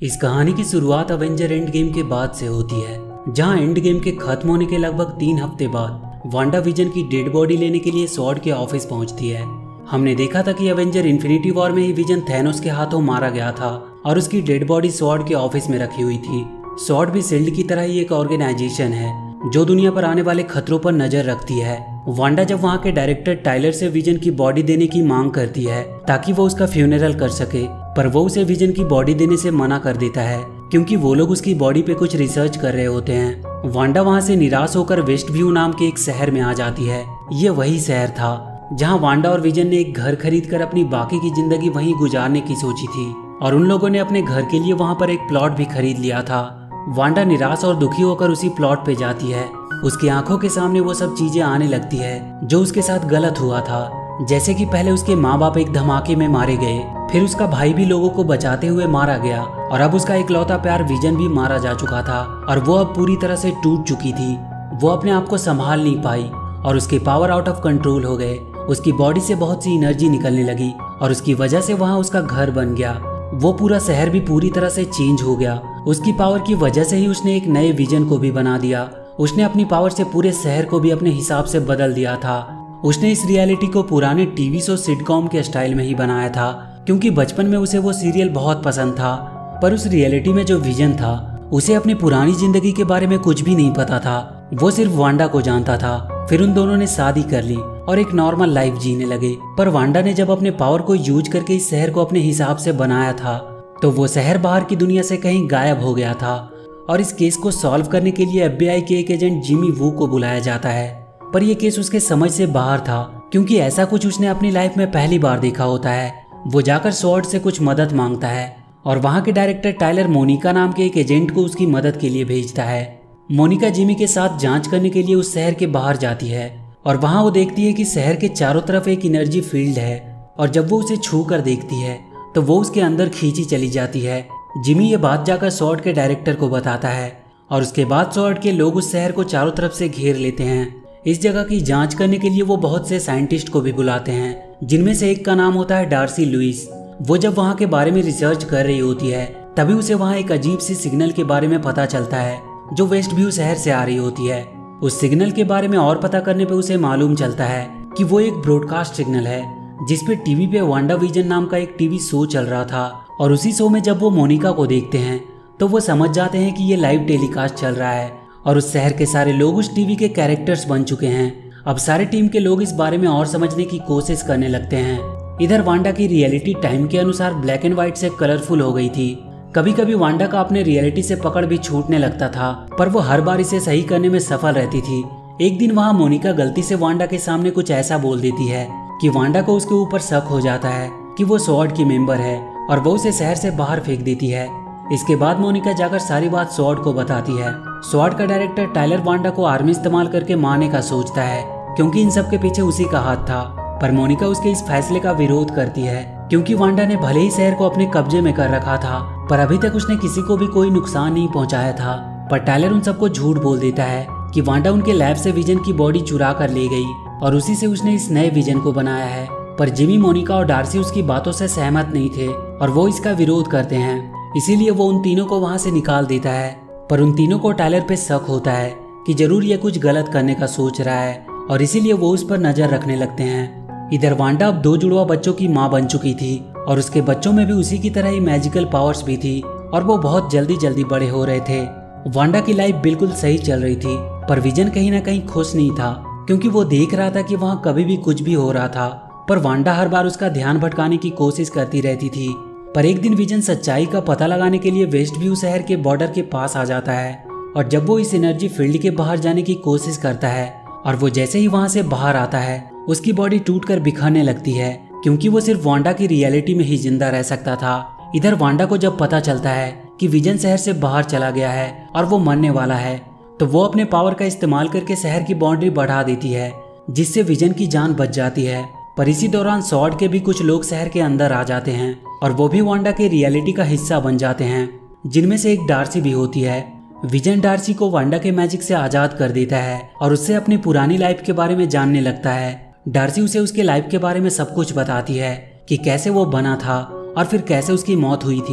इस कहानी की शुरुआत अवेंजर एंड गेम के बाद से होती है, जहां एंड गेम के खत्म होने के लगभग 3 हफ्ते बाद वांडा विजन की डेड बॉडी लेने के लिए स्वॉर्ड के ऑफिस पहुंचती है। हमने देखा था कि अवेंजर इन्फिनिटी वॉर में ही विजन थैनोस के हाथों मारा गया था और उसकी डेड बॉडी स्वॉर्ड के ऑफिस में रखी हुई थी। स्वॉर्ड भी शील्ड की तरह ही एक ऑर्गेनाइजेशन है जो दुनिया पर आने वाले खतरों पर नजर रखती है। वांडा जब वहाँ के डायरेक्टर टाइलर से विजन की बॉडी देने की मांग करती है ताकि वो उसका फ्यूनरल कर सके, पर वो उसे विजन की बॉडी देने से मना कर देता है क्योंकि वो लोग उसकी बॉडी पे कुछ रिसर्च कर रहे होते हैं। वांडा वहाँ से निराश होकर वेस्ट व्यू नाम के एक शहर में आ जाती है। ये वही शहर था जहाँ वांडा और विजन ने एक घर खरीद कर अपनी बाकी की जिंदगी वहीं गुजारने की सोची थी और उन लोगों ने अपने घर के लिए वहाँ पर एक प्लॉट भी खरीद लिया था। वांडा निराश और दुखी होकर उसी प्लॉट पे जाती है। उसकी आंखों के सामने वो सब चीजें आने लगती है जो उसके साथ गलत हुआ था, जैसे कि पहले उसके माँ बाप एक धमाके में मारे गए, फिर उसका भाई भी लोगों को बचाते हुए मारा गया और अब उसका इकलौता प्यार विजन भी मारा जा चुका था और वो अब पूरी तरह से टूट चुकी थी। वो अपने आप को संभाल नहीं पाई और उसके पावर आउट ऑफ कंट्रोल हो गए। उसकी बॉडी से बहुत सी एनर्जी निकलने लगी और उसकी वजह से वहाँ उसका घर बन गया। वो पूरा शहर भी पूरी तरह से चेंज हो गया। उसकी पावर की वजह से ही उसने एक नए विजन को भी बना दिया। उसने अपनी पावर से पूरे शहर को भी अपने हिसाब से बदल दिया था। उसने इस रियलिटी को पुराने टीवी शो सिटकॉम के स्टाइल में ही बनाया था क्योंकि बचपन में उसे वो सीरियल बहुत पसंद था। पर उस रियलिटी में जो विजन था उसे अपनी पुरानी जिंदगी के बारे में कुछ भी नहीं पता था। वो सिर्फ वांडा को जानता था। फिर उन दोनों ने शादी कर ली और एक नॉर्मल लाइफ जीने लगे। पर वांडा ने जब अपने पावर को यूज करके इस शहर को अपने हिसाब से बनाया था तो वो शहर बाहर की दुनिया से कहीं गायब हो गया था और इस केस को सॉल्व करने के लिए FBI के एक एजेंट जिमी वू को बुलाया जाता है। पर यह केस उसके समझ से बाहर था क्योंकि ऐसा कुछ उसने अपनी लाइफ में पहली बार देखा होता है। वो जाकर स्वॉर्ड से कुछ मदद मांगता है और वहाँ के डायरेक्टर टाइलर मोनिका नाम के एक एजेंट को उसकी मदद के लिए भेजता है। मोनिका जिमी के साथ जांच करने के लिए उस शहर के बाहर जाती है और वहाँ वो देखती है कि शहर के चारों तरफ एक एनर्जी फील्ड है और जब वो उसे छू कर देखती है तो वो उसके अंदर खींची चली जाती है। जिमी ये बात जाकर स्वॉर्ड के डायरेक्टर को बताता है और उसके बाद स्वॉर्ड के लोग उस शहर को चारों तरफ से घेर लेते हैं। इस जगह की जांच करने के लिए वो बहुत से साइंटिस्ट को भी बुलाते हैं जिनमें से एक का नाम होता है डार्सी लुइस। वो जब वहाँ के बारे में रिसर्च कर रही होती है तभी उसे वहाँ एक अजीब सी सिग्नल के बारे में पता चलता है जो वेस्ट व्यू शहर से आ रही होती है। उस सिग्नल के बारे में और पता करने पे उसे मालूम चलता है कि वो एक ब्रॉडकास्ट सिग्नल है जिसपे टीवी पे वांडा विजन नाम का एक टीवी शो चल रहा था और उसी शो में जब वो मोनिका को देखते हैं तो वो समझ जाते हैं कि ये लाइव टेलीकास्ट चल रहा है और उस शहर के सारे लोग उस टीवी के कैरेक्टर्स बन चुके हैं। अब सारे टीम के लोग इस बारे में और समझने की कोशिश करने लगते हैं। इधर वांडा की रियलिटी टाइम के अनुसार ब्लैक एंड व्हाइट से कलरफुल हो गई थी। कभी कभी वांडा का अपने रियलिटी से पकड़ भी छूटने लगता था पर वो हर बार इसे सही करने में सफल रहती थी। एक दिन वहाँ मोनिका गलती से वांडा के सामने कुछ ऐसा बोल देती है कि वांडा को उसके ऊपर शक हो जाता है कि वो स्वॉर्ड की मेंबर है और वो उसे शहर से बाहर फेंक देती है। इसके बाद मोनिका जाकर सारी बात स्वॉर्ड को बताती है। स्वॉर्ड का डायरेक्टर टाइलर वांडा को आर्मी इस्तेमाल करके मारने का सोचता है क्योंकि इन सब के पीछे उसी का हाथ था। पर मोनिका उसके इस फैसले का विरोध करती है क्योंकि वांडा ने भले ही शहर को अपने कब्जे में कर रखा था पर अभी तक उसने किसी को भी कोई नुकसान नहीं पहुंचाया था। पर टाइलर उन सबको झूठ बोल देता है कि वांडा उनके लैब से विजन की बॉडी चुरा कर ले गई और उसी से उसने इस नए विजन को बनाया है। पर जिमी, मोनिका और डार्सी उसकी बातों से सहमत नहीं थे और वो इसका विरोध करते हैं। इसीलिए वो उन तीनों को वहां से निकाल देता है। पर उन तीनों को टाइलर पे शक होता है कि जरूर ये कुछ गलत करने का सोच रहा है और इसीलिए वो उस पर नजर रखने लगते हैं। इधर वांडा अब 2 जुड़वा बच्चों की माँ बन चुकी थी और उसके बच्चों में भी उसी की तरह ही मैजिकल पावर्स भी थी और वो बहुत जल्दी बड़े हो रहे थे। वांडा की लाइफ बिल्कुल सही चल रही थी पर विजन कहीं ना कहीं खुश नहीं था क्योंकि वो देख रहा था कि वहाँ कभी भी कुछ भी हो रहा था। पर वांडा हर बार उसका ध्यान भटकाने की कोशिश करती रहती थी। पर एक दिन विजन सच्चाई का पता लगाने के लिए वेस्ट व्यू शहर के बॉर्डर के पास आ जाता है और जब वो इस एनर्जी फील्ड के बाहर जाने की कोशिश करता है और वो जैसे ही वहां से बाहर आता है उसकी बॉडी टूटकर बिखरने लगती है क्योंकि वो सिर्फ वांडा की रियलिटी में ही जिंदा रह सकता था। इधर वांडा को जब पता चलता है कि विजन शहर से बाहर चला गया है और वो मरने वाला है तो वो अपने पावर का इस्तेमाल करके शहर की बाउंड्री बढ़ा देती है जिससे विजन की जान बच जाती है। पर इसी दौरान स्वॉर्ड के भी कुछ लोग शहर के अंदर आ जाते हैं और वो भी वांडा के रियलिटी का हिस्सा बन जाते हैं जिनमें से एक डार्सी भी होती है। विजन डार्सी को वांडा के मैजिक से आजाद कर देता है और उससे अपनी पुरानी लाइफ के बारे में जानने लगता है। डार्सी उसे उसके लाइफ के बारे में सब कुछ बताती है कि कैसे वो बना था और फिर कैसे उसकी मौत हुई थी।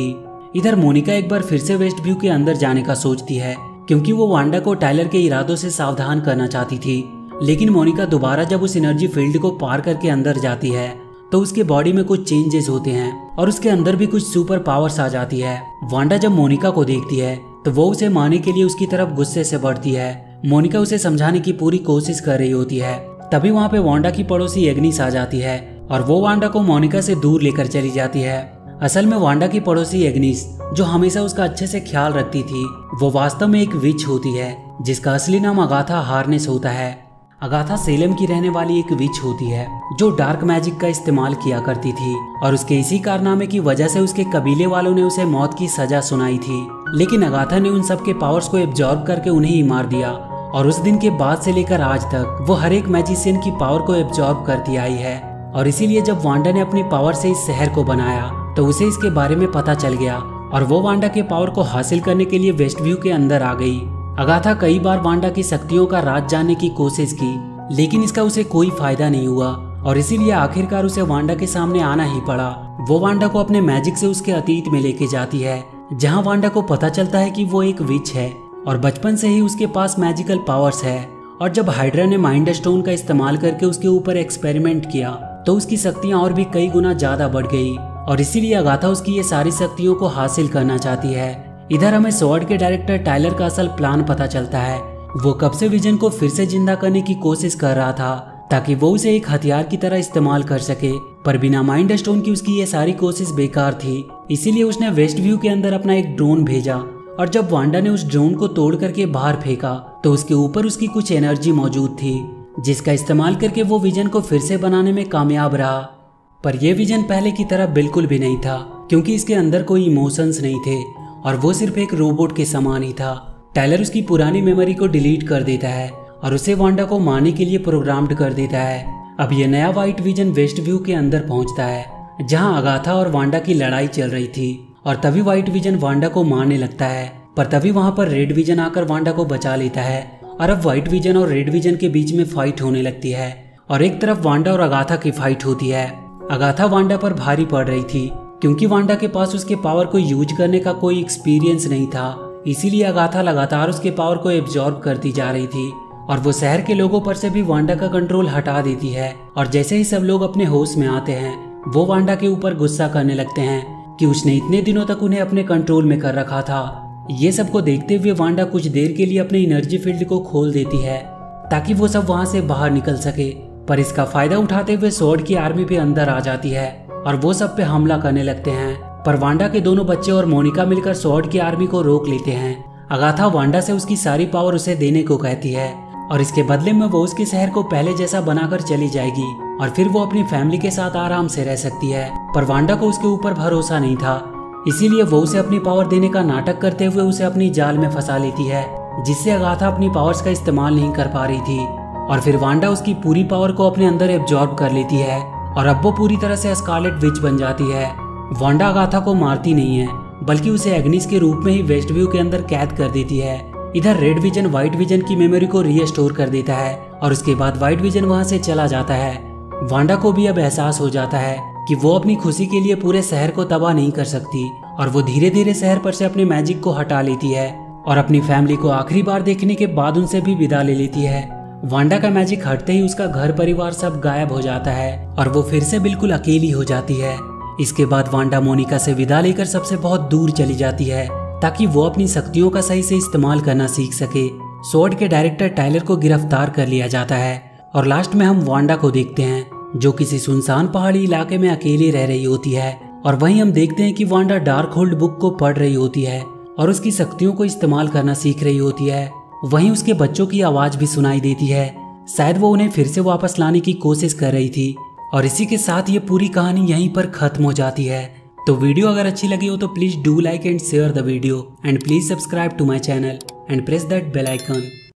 इधर मोनिका एक बार फिर से वेस्ट व्यू के अंदर जाने का सोचती है, क्योंकि वो वांडा को टायलर के इरादों से सावधान करना चाहती थी। लेकिन मोनिका दोबारा जब उस एनर्जी फील्ड को पार करके अंदर जाती है तो उसके बॉडी में कुछ चेंजेस होते हैं और उसके अंदर भी कुछ सुपर पावर्स आ जाती है। वांडा जब मोनिका को देखती है तो वो उसे मारने के लिए उसकी तरफ गुस्से से बढ़ती है। मोनिका उसे समझाने की पूरी कोशिश कर रही होती है। तभी वहाँ पे वांडा की पड़ोसी एग्निस आ जाती है और वो वांडा को मोनिका से दूर लेकर चली जाती है। असल में वांडा की पड़ोसी एग्निस, जो हमेशा उसका अच्छे से ख्याल रखती थी, वो वास्तव में एक विच होती है जिसका असली नाम अगाथा हार्नेस होता है। अगाथा सेलेम की रहने वाली एक विच होती है जो डार्क मैजिक का इस्तेमाल किया करती थी और उसके इसी कारनामे की वजह से उसके कबीले वालों ने उसे मौत की सजा सुनाई थी। लेकिन अगाथा ने उन सब के पावर्स को एब्जॉर्ब करके उन्हें ही मार दिया और उस दिन के बाद से लेकर आज तक वो हर एक मैजिशियन की पावर को एब्जॉर्ब करती आई है। और इसीलिए जब वांडा ने अपनी पावर से इस शहर को बनाया तो उसे इसके बारे में पता चल गया और वो वांडा के पावर को हासिल करने के लिए वेस्ट व्यू के अंदर आ गई। अगाथा कई बार वांडा की शक्तियों का राज जानने की कोशिश की, लेकिन इसका उसे कोई फायदा नहीं हुआ और इसीलिए आखिरकार उसे वांडा के सामने आना ही पड़ा। वो वांडा को अपने मैजिक से उसके अतीत में लेके जाती है, जहाँ वांडा को पता चलता है कि वो एक विच है और बचपन से ही उसके पास मैजिकल पावर्स है। और जब हाइड्रा ने माइंड स्टोन का इस्तेमाल करके उसके ऊपर एक्सपेरिमेंट किया तो उसकी शक्तियाँ और भी कई गुना ज्यादा बढ़ गई और इसीलिए अगाथा उसकी ये सारी शक्तियों को हासिल करना चाहती है। इधर हमें स्वॉर्ड के डायरेक्टर टायलर का असल प्लान पता चलता है। वो कब से विजन को फिर से जिंदा करने की कोशिश कर रहा था ताकि वो उसे एक हथियार की तरह इस्तेमाल कर सके, पर बिना माइंड स्टोन की उसकी ये सारी कोशिश बेकार थी। इसीलिए उसने वेस्ट व्यू के अंदर अपना एक ड्रोन भेजा और जब वांडा ने उस ड्रोन को तोड़ करके बाहर फेंका तो उसके ऊपर उसकी कुछ एनर्जी मौजूद थी जिसका इस्तेमाल करके वो विजन को फिर से बनाने में कामयाब रहा। पर यह विजन पहले की तरह बिल्कुल भी नहीं था, क्योंकि इसके अंदर कोई इमोशंस नहीं थे और वो सिर्फ एक रोबोट के समान ही था। टायलर उसकी पुरानी मेमोरी को डिलीट कर देता है और उसे वांडा को मारने के लिए प्रोग्राम्ड कर देता है। अब यह नया व्हाइट विजन वेस्ट व्यू के अंदर पहुंचता है, जहां अगाथा और वांडा की लड़ाई चल रही थी और तभी व्हाइट विजन वांडा को मारने लगता है। पर तभी वहां पर रेड विजन आकर वांडा को बचा लेता है और अब व्हाइट विजन और रेड विजन के बीच में फाइट होने लगती है और एक तरफ वांडा और अगाथा की फाइट होती है। अगाथा वांडा पर भारी पड़ रही थी क्योंकि वांडा के पास उसके पावर को यूज करने का कोई एक्सपीरियंस नहीं था, इसीलिए अगाथा लगातार उसके पावर को एब्जॉर्ब करती जा रही थी और वो शहर के लोगों पर से भी वांडा का कंट्रोल हटा देती है। और जैसे ही सब लोग अपने होश में आते हैं वो वांडा के ऊपर गुस्सा करने लगते हैं कि उसने इतने दिनों तक उन्हें अपने कंट्रोल में कर रखा था। ये सबको देखते हुए वांडा कुछ देर के लिए अपने एनर्जी फील्ड को खोल देती है ताकि वो सब वहां से बाहर निकल सके, पर इसका फायदा उठाते हुए स्वॉर्ड की आर्मी भी अंदर आ जाती है और वो सब पे हमला करने लगते हैं। पर वांडा के दोनों बच्चे और मोनिका मिलकर स्वॉर्ड की आर्मी को रोक लेते हैं। अगाथा वांडा से उसकी सारी पावर उसे देने को कहती है और इसके बदले में वो उसके शहर को पहले जैसा बनाकर चली जाएगी और फिर वो अपनी फैमिली के साथ आराम से रह सकती है। पर वांडा को उसके ऊपर भरोसा नहीं था, इसीलिए वो उसे अपनी पावर देने का नाटक करते हुए उसे अपनी जाल में फंसा लेती है, जिससे अगाथा अपनी पावर्स का इस्तेमाल नहीं कर पा रही थी। और फिर वांडा उसकी पूरी पावर को अपने अंदर एब्जॉर्ब कर लेती है और अब वो पूरी तरह से स्कारलेट विच बन जाती है। वांडा अगाथा को मारती नहीं है, बल्कि उसे एग्निस के रूप में ही वेस्ट व्यू के अंदर कैद कर देती है। इधर रेड विजन व्हाइट विजन की मेमोरी को रीस्टोर कर देता है और उसके बाद व्हाइट विजन वहां से चला जाता है। वांडा को भी अब एहसास हो जाता है कि वो अपनी खुशी के लिए पूरे शहर को तबाह नहीं कर सकती और वो धीरे धीरे शहर पर से अपने मैजिक को हटा लेती है और अपनी फैमिली को आखिरी बार देखने के बाद उनसे भी विदा ले लेती है। वांडा का मैजिक हटते ही उसका घर परिवार सब गायब हो जाता है और वो फिर से बिल्कुल अकेली हो जाती है। इसके बाद वांडा मोनिका से विदा लेकर सबसे बहुत दूर चली जाती है ताकि वो अपनी शक्तियों का सही से इस्तेमाल करना सीख सके। स्वॉर्ड के डायरेक्टर टायलर को गिरफ्तार कर लिया जाता है और लास्ट में हम वांडा को देखते हैं जो किसी सुनसान पहाड़ी इलाके में अकेली रह रही होती है और वहीं हम देखते हैं कि वांडा डार्क होल्ड बुक को पढ़ रही होती है और उसकी शक्तियों को इस्तेमाल करना सीख रही होती है। वहीं उसके बच्चों की आवाज भी सुनाई देती है, शायद वो उन्हें फिर से वापस लाने की कोशिश कर रही थी। और इसी के साथ ये पूरी कहानी यहीं पर खत्म हो जाती है। तो वीडियो अगर अच्छी लगी हो तो please do like and share the video and please subscribe to my channel and press that bell icon.